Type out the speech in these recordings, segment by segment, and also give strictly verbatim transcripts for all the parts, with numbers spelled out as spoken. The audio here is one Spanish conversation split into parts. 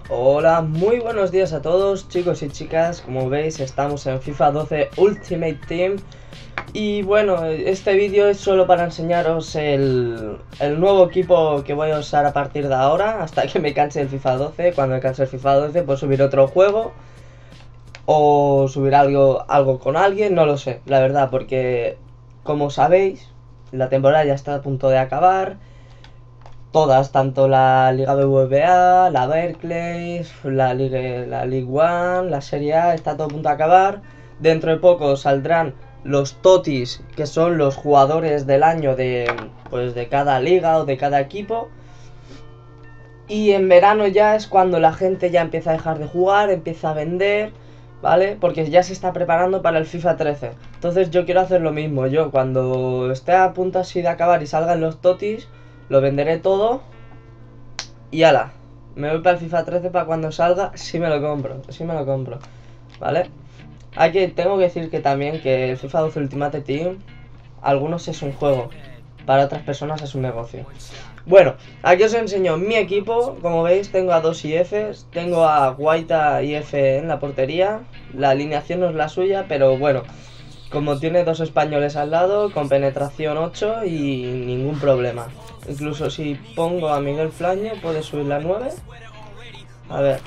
Hola, muy buenos días a todos chicos y chicas. Como veis estamos en FIFA doce Ultimate Team. Y bueno, este vídeo es solo para enseñaros el, el nuevo equipo que voy a usar a partir de ahora, hasta que me canse el FIFA doce. Cuando me canse el FIFA doce pues subir otro juego o subir algo, algo con alguien, no lo sé, la verdad, porque como sabéis la temporada ya está a punto de acabar. Todas, tanto la Liga B B V A, la Berkeley, la Liga, la League One, la Serie A, está todo a punto de acabar. Dentro de poco saldrán los totis, que son los jugadores del año de, pues, de cada liga o de cada equipo. Y en verano ya es cuando la gente ya empieza a dejar de jugar, empieza a vender, ¿vale? Porque ya se está preparando para el FIFA trece. Entonces yo quiero hacer lo mismo. Yo cuando esté a punto así de acabar y salgan los totis, lo venderé todo y ala, me voy para el FIFA trece para cuando salga, sí me lo compro, sí me lo compro, ¿vale? Aquí tengo que decir que también que el FIFA doce Ultimate Team, algunos es un juego, para otras personas es un negocio. Bueno, aquí os enseño mi equipo. Como veis tengo a dos I Fs, tengo a Guaita I F en la portería. La alineación no es la suya, pero bueno, como tiene dos españoles al lado, con penetración ocho y ningún problema. Incluso si pongo a Miguel Flaño, puede subir la nueve. A ver.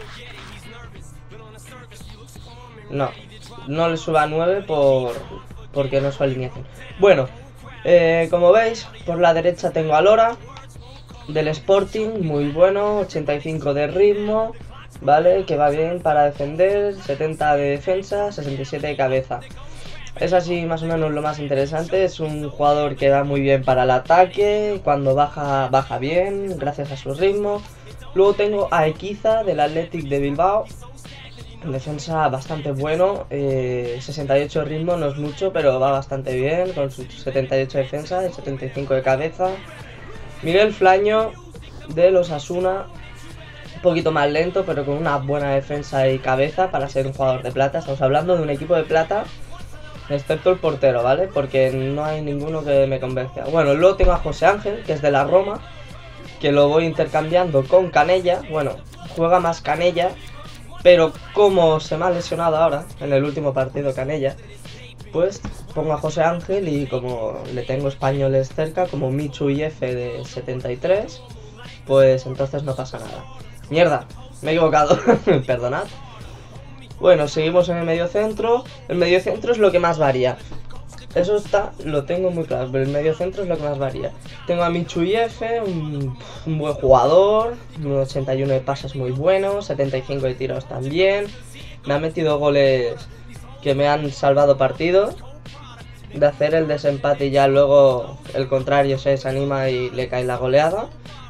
No, no le suba a nueve por, porque no es su alineación. Bueno, eh, como veis, por la derecha tengo a Lora, del Sporting, muy bueno, ochenta y cinco de ritmo, ¿vale? Que va bien para defender, setenta de defensa, sesenta y siete de cabeza. Es así más o menos lo más interesante. Es un jugador que va muy bien para el ataque, cuando baja, baja bien, gracias a su ritmo. Luego tengo a Equiza del Athletic de Bilbao, en defensa bastante bueno, eh, sesenta y ocho de ritmo, no es mucho, pero va bastante bien, con sus setenta y ocho de defensa y setenta y cinco de cabeza. Miguel Flaño de los Osasuna, un poquito más lento, pero con una buena defensa y cabeza para ser un jugador de plata. Estamos hablando de un equipo de plata, excepto el portero, ¿vale? Porque no hay ninguno que me convenzca. Bueno, luego tengo a José Ángel, que es de la Roma, que lo voy intercambiando con Canella. Bueno, juega más Canella, pero como se me ha lesionado ahora, en el último partido Canella, pues pongo a José Ángel y como le tengo españoles cerca, como Michu I F de setenta y tres, pues entonces no pasa nada. Mierda, me he equivocado, perdonad. Bueno, seguimos en el medio centro. El medio centro es lo que más varía. Eso está, lo tengo muy claro, pero el medio centro es lo que más varía. Tengo a Michu I F, un, un buen jugador, un ochenta y uno de pases muy bueno, setenta y cinco de tiros también. Me ha metido goles que me han salvado partidos. De hacer el desempate y ya luego el contrario se desanima y le cae la goleada.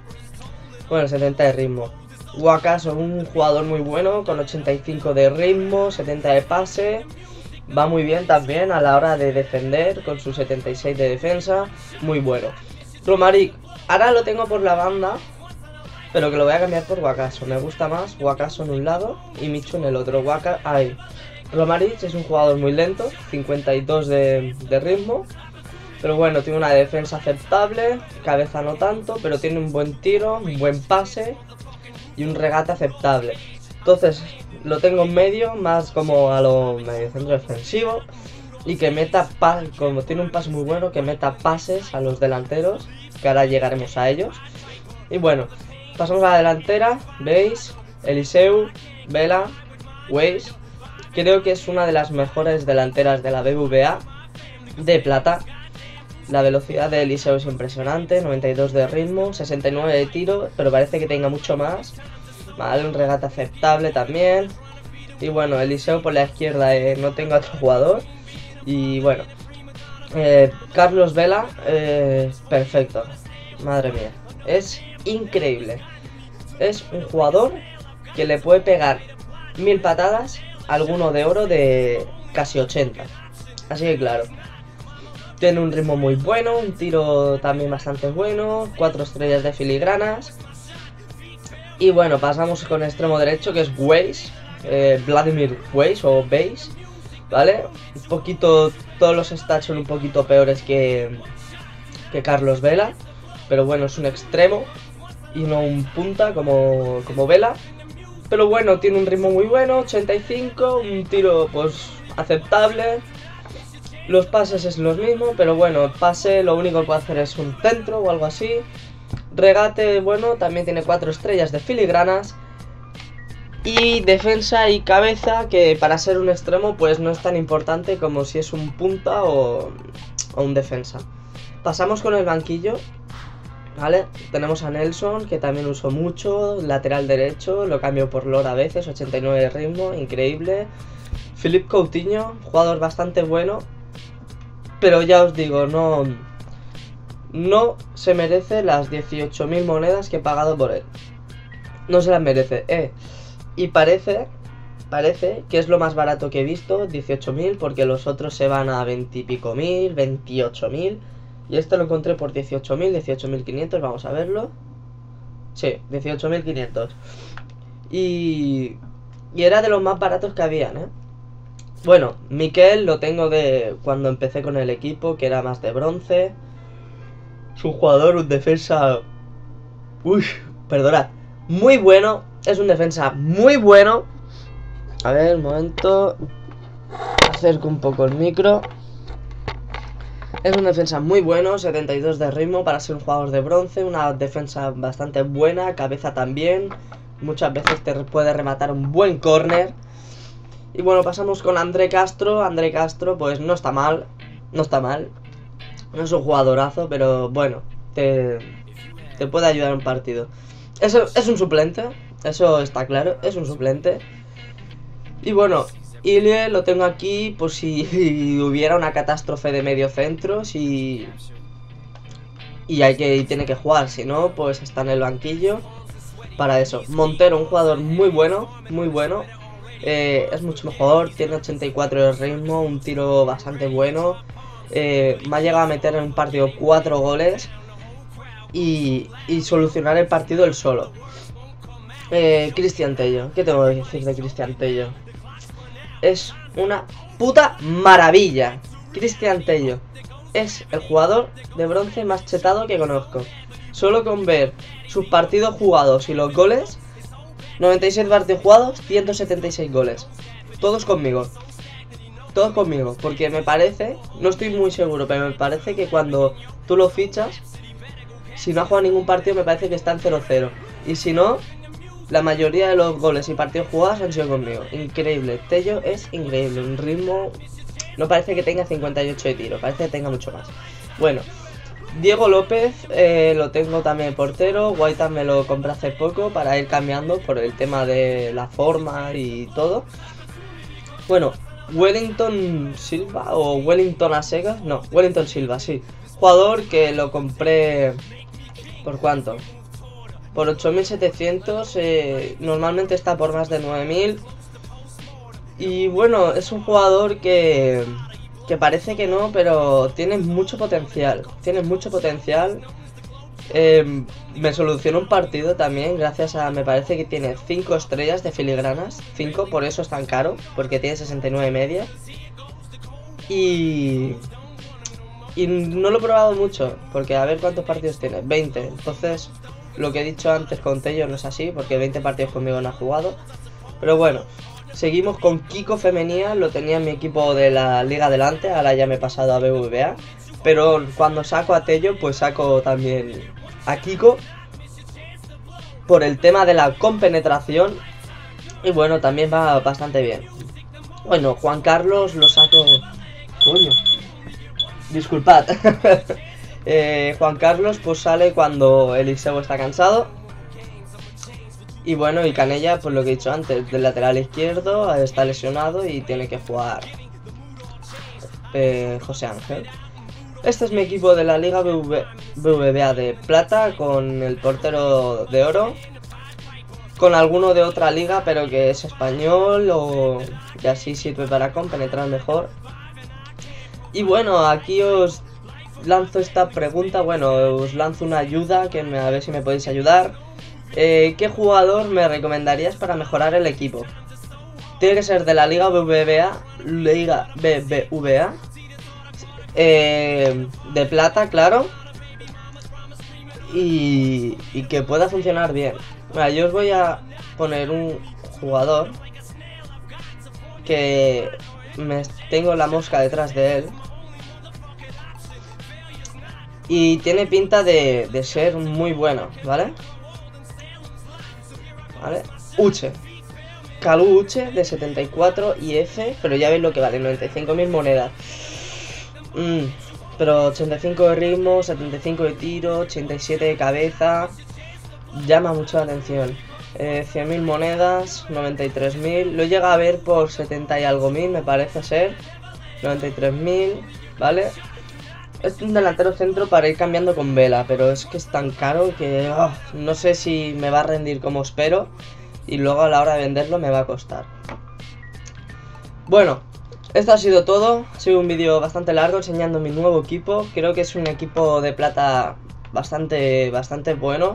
Bueno, setenta de ritmo. Wakaso, un jugador muy bueno, con ochenta y cinco de ritmo, setenta de pase. Va muy bien también a la hora de defender, con sus setenta y seis de defensa. Muy bueno. Romaric, ahora lo tengo por la banda, pero que lo voy a cambiar por Wakaso. Me gusta más Wakaso en un lado y Michu en el otro. Waka, ahí. Romaric es un jugador muy lento, cincuenta y dos de, de ritmo. Pero bueno, tiene una defensa aceptable, cabeza no tanto, pero tiene un buen tiro, un buen pase y un regate aceptable. Entonces lo tengo en medio, más como a lo medio centro defensivo, y que meta, como tiene un pase muy bueno, que meta pases a los delanteros, que ahora llegaremos a ellos. Y bueno, pasamos a la delantera. Veis, Eliseu, Vela, Weiss. Creo que es una de las mejores delanteras de la B B V A de plata. La velocidad de Eliseu es impresionante, noventa y dos de ritmo, sesenta y nueve de tiro, pero parece que tenga mucho más. Vale, un regate aceptable también. Y bueno, Eliseu por la izquierda, eh, no tengo otro jugador. Y bueno, eh, Carlos Vela, eh, perfecto. Madre mía, es increíble. Es un jugador que le puede pegar mil patadas a alguno de oro de casi ochenta. Así que claro. Tiene un ritmo muy bueno, un tiro también bastante bueno, cuatro estrellas de filigranas. Y bueno, pasamos con el extremo derecho, que es Weiss, eh, Vladimir Weiss o Weiss, ¿vale? Un poquito, todos los stats son un poquito peores que, que Carlos Vela, pero bueno, es un extremo y no un punta como, como Vela. Pero bueno, tiene un ritmo muy bueno, ochenta y cinco, un tiro pues aceptable. Los pases es lo mismo, pero bueno, el pase lo único que puede hacer es un centro o algo así. Regate, bueno, también tiene cuatro estrellas de filigranas. Y defensa y cabeza, que para ser un extremo pues no es tan importante como si es un punta o, o un defensa. Pasamos con el banquillo, ¿vale? Tenemos a Nelson, que también uso mucho, lateral derecho, lo cambio por Lora a veces, ochenta y nueve de ritmo, increíble. Philippe Coutinho, jugador bastante bueno, pero ya os digo, no, no se merece las dieciocho mil monedas que he pagado por él. No se las merece, eh. Y parece, parece que es lo más barato que he visto, dieciocho mil, porque los otros se van a veinte y pico mil, veintiocho mil. Y este lo encontré por dieciocho mil, dieciocho mil quinientos, vamos a verlo. Sí, dieciocho mil quinientos. Y, y era de los más baratos que habían, ¿eh? Bueno, Mikel lo tengo de cuando empecé con el equipo, que era más de bronce. Es un jugador, un defensa... Uy, perdonad. Muy bueno, es un defensa muy bueno. A ver, un momento. Acerco un poco el micro. Es un defensa muy bueno, setenta y dos de ritmo para ser un jugador de bronce. Una defensa bastante buena, cabeza también. Muchas veces te puede rematar un buen córner. Y bueno, pasamos con André Castro. André Castro pues no está mal, no está mal. No es un jugadorazo, pero bueno, te, te puede ayudar en un partido. Es, es un suplente, eso está claro, es un suplente. Y bueno, Ilie lo tengo aquí por si hubiera una catástrofe de medio centro, si... Y hay que, y tiene que jugar, si no, pues está en el banquillo para eso. Montero, un jugador muy bueno, muy bueno. Eh, es mucho mejor, tiene ochenta y cuatro de ritmo, un tiro bastante bueno. Eh, me ha llegado a meter en un partido cuatro goles. Y, y solucionar el partido él solo. eh, Cristian Tello, ¿qué tengo que decir de Cristian Tello? Es una puta maravilla. Cristian Tello es el jugador de bronce más chetado que conozco. Solo con ver sus partidos jugados y los goles, noventa y siete partidos jugados, ciento setenta y seis goles. Todos conmigo. Todos conmigo, porque me parece, no estoy muy seguro, pero me parece que cuando tú lo fichas, si no ha jugado ningún partido, me parece que está en cero cero. Y si no, la mayoría de los goles y partidos jugados han sido conmigo. Increíble. Tello es increíble. Un ritmo... No parece que tenga cincuenta y ocho de tiro. Parece que tenga mucho más. Bueno. Diego López eh, lo tengo también de portero. Guaita me lo compré hace poco para ir cambiando por el tema de la forma y todo. Bueno. Wellington Silva o Wellington a secas. No, Wellington Silva, sí. Jugador que lo compré... ¿Por cuánto? Por ocho mil setecientos, eh, normalmente está por más de nueve mil. Y bueno, es un jugador que, que parece que no, pero tiene mucho potencial. Tiene mucho potencial. Eh, me solucionó un partido también, gracias a, me parece que tiene cinco estrellas de filigranas. cinco, por eso es tan caro, porque tiene sesenta y nueve media. Y... Y no lo he probado mucho, porque a ver cuántos partidos tiene, veinte. Entonces, lo que he dicho antes con Tello no es así, porque veinte partidos conmigo no ha jugado. Pero bueno, seguimos con Kiko Femenía, lo tenía en mi equipo de la Liga Adelante, ahora ya me he pasado a B B V A. Pero cuando saco a Tello, pues saco también a Kiko, por el tema de la compenetración. Y bueno, también va bastante bien. Bueno, Juan Carlos lo saco... Coño. Disculpad. eh, Juan Carlos pues sale cuando Eliseo está cansado. Y bueno, y Canella, pues lo que he dicho antes, del lateral izquierdo, está lesionado y tiene que jugar eh, José Ángel. Este es mi equipo de la Liga B V B A de plata, con el portero de oro, con alguno de otra liga, pero que es español o y así sirve para compenetrar mejor. Y bueno, aquí os lanzo esta pregunta, bueno, os lanzo una ayuda, que me, a ver si me podéis ayudar. Eh, ¿Qué jugador me recomendarías para mejorar el equipo? Tiene que ser de la Liga B B V A, Liga B B V A, eh, de plata, claro, y, y que pueda funcionar bien. Bueno, yo os voy a poner un jugador que me tengo la mosca detrás de él. Y tiene pinta de, de ser muy bueno, ¿vale? Vale. Uche. Kalu Uche de setenta y cuatro y F, pero ya veis lo que vale, noventa y cinco mil monedas. Mm, pero ochenta y cinco de ritmo, setenta y cinco de tiro, ochenta y siete de cabeza. Llama mucho la atención. Eh, cien mil monedas, noventa y tres mil. Lo llega a ver por setenta y algo mil, me parece ser. noventa y tres mil, ¿vale? Es un delantero centro para ir cambiando con Vela, pero es que es tan caro que oh, no sé si me va a rendir como espero. Y luego a la hora de venderlo me va a costar. Bueno, esto ha sido todo. Ha sido un vídeo bastante largo enseñando mi nuevo equipo. Creo que es un equipo de plata bastante, bastante bueno.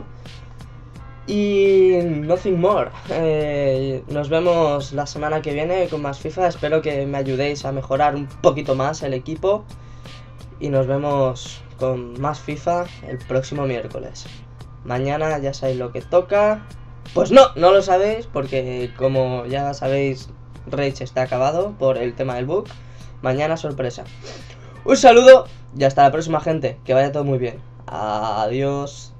Y nothing more. Eh, nos vemos la semana que viene con más FIFA. Espero que me ayudéis a mejorar un poquito más el equipo. Y nos vemos con más FIFA el próximo miércoles. Mañana ya sabéis lo que toca. Pues no, no lo sabéis porque como ya sabéis Rage está acabado por el tema del bug. Mañana sorpresa. Un saludo y hasta la próxima, gente. Que vaya todo muy bien. Adiós.